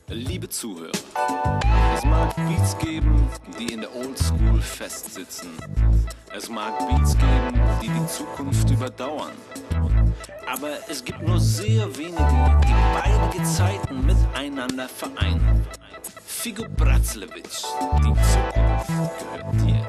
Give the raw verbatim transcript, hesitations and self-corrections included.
Liebe Zuhörer, es mag Beats geben, die in der Oldschool festsitzen. Es mag Beats geben, die die Zukunft überdauern. Aber es gibt nur sehr wenige, die beide Gezeiten miteinander vereinen. Figo Bratzlewitsch, die Zukunft gehört dir.